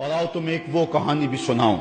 اور آؤ تم ایک وہ کہانی بھی سناؤں۔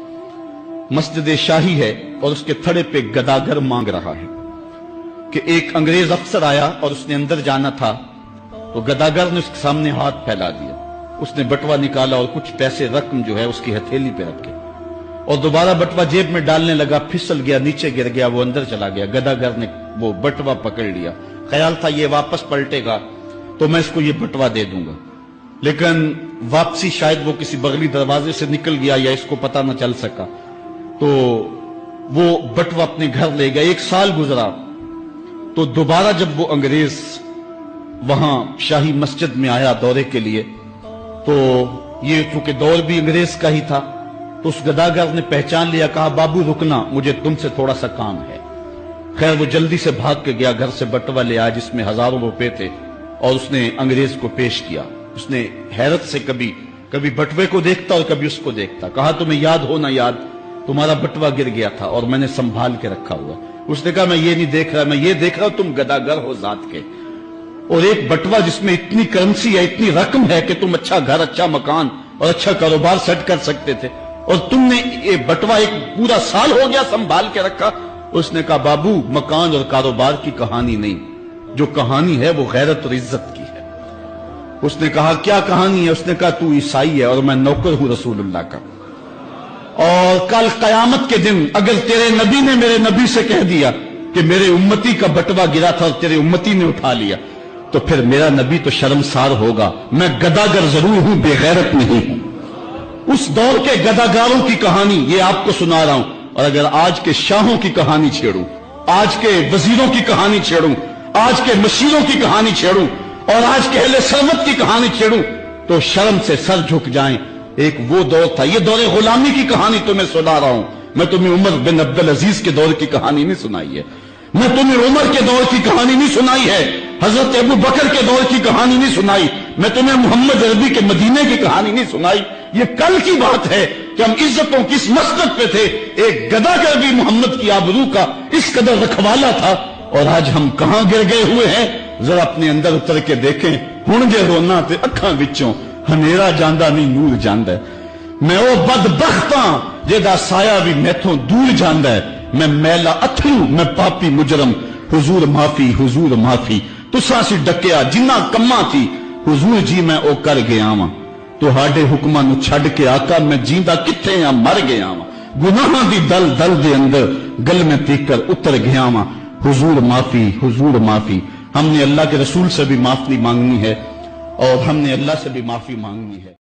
مسجد شاہی ہے اور اس کے تھڑے پہ گداگر مانگ رہا ہے کہ ایک انگریز افسر آیا اور اس نے اندر جانا تھا تو گداگر نے اس کے سامنے ہاتھ پھیلا دیا۔ اس نے بٹوا نکالا اور کچھ پیسے رقم جو ہے اس کی ہتھیلی پہ رکھے اور دوبارہ بٹوا جیب میں ڈالنے لگا، پھسل گیا، نیچے گر گیا، وہ اندر چلا گیا۔ گداگر نے وہ بٹوا پکڑ لیا، خیال تھا یہ واپس پلٹے گا تو میں اس کو یہ بٹوا دے دوں گا، لیکن واپسی شاید وہ کسی بغلی دروازے سے نکل گیا یا اس کو پتہ نہ چل سکا، تو وہ بٹوا اپنے گھر لے گیا۔ 1 سال گزرا تو دوبارہ جب وہ انگریز وہاں شاہی مسجد میں آیا دورے کے لیے تو یہ چونکہ دور بھی انگریز کا ہی تھا تو اس گداگر نے پہچان لیا، کہا بابو رکنا، مجھے تم سے تھوڑا سا کام ہے۔ خیر وہ جلدی سے بھاگ کے گیا، گھر سے بٹوا لے آیا جس میں ہزاروں روپے تھے اور اس نے انگریز کو پیش کیا۔ اس نے حیرت سے کبھی بٹوے کو دیکھتا اور کبھی اس کو دیکھتا، کہا تمہیں یاد ہو نہ یاد، تمہارا بٹوا گر گیا تھا اور میں نے سنبھال کے رکھا ہوا۔ اس نے کہا میں یہ نہیں دیکھ رہا، میں یہ دیکھ رہا ہوں تم گداگر ہو ذات کے، اور ایک بٹوا جس میں اتنی کرنسی ہے، اتنی رقم ہے کہ تم اچھا گھر، اچھا مکان اور اچھا کاروبار سیٹ کر سکتے تھے، اور تم نے یہ بٹوا 1 پورا سال ہو گیا سنبھال کے رکھا۔ اس نے کہا بابو مکان اور کاروبار کی کہانی نہیں، جو کہانی ہے وہ غیرت اور عزت کی ہے۔ اس نے کہا کیا کہانی ہے؟ اس نے کہا تو عیسائی ہے اور میں نوکر ہوں رسول اللہ کا، اور کل قیامت کے دن اگر تیرے نبی نے میرے نبی سے کہہ دیا کہ میرے امتی کا بٹوا گرا تھا اور تیرے امتی نے اٹھا لیا تو پھر میرا نبی تو شرمسار ہوگا، میں گداگر ضرور ہوں، بے غیرت نہیں ہوں۔ اس دور کے گداگاروں کی کہانی یہ آپ کو سنا رہا ہوں، اور اگر آج کے شاہوں کی کہانی چھیڑوں، آج کے وزیروں کی کہانی چھیڑوں، آج کے مشیروں کی کہانی چھیڑوں اور آج کے اہل ثروت کی کہانی چھیڑوں تو شرم سے سر جھک جائیں۔ ایک وہ دور تھا، یہ دور غلامی کی کہانی تمہیں سنا رہا ہوں، میں تمہیں عمر بن عبدالعزیز کے دور کی کہانی نہیں سنائی ہے، میں تمہیں عمر کے دور کی کہانی نہیں سنائی ہے، حضرت ابو بکر کے دور کی کہانی نہیں سنائی، میں تمہیں محمد عربی کے مدینے کی کہانی نہیں سنائی۔ یہ کل کی بات ہے کہ ہم عزتوں کس مسجد پہ تھے، ایک گداگر بھی محمد کی آبرو کا اس قدر رکھوالا تھا، اور آج ہم کہاں گر گئے ہوئے ہیں؟ ذرا اپنے اندر اتر کے دیکھیں، ہن گے رونا تے اکھاں وچوں ہنیرا جاندا نہیں نور جاندا ہے۔ میں او بدبختاں جیدا سایہ بھی میتھوں دور جاندا ہے، میں میلا اتھرو، میں پاپی مجرم، حضور معافی، حضور معافی، تساں سی ڈکیا جنہ کماں تھی، حضور جی میں او کر گیا واں، تہاڈے حکماں نو چھڈ کے آقا میں جیندا کتھے ہاں، مر گیا واں، گناہاں دی دل دے اندر گل میں تیکر اتر گیا واں، حضور معافی، حضور معافی۔ ہم نے اللہ کے رسول سے بھی معافی مانگنی ہے اور ہم نے اللہ سے بھی معافی مانگنی ہے۔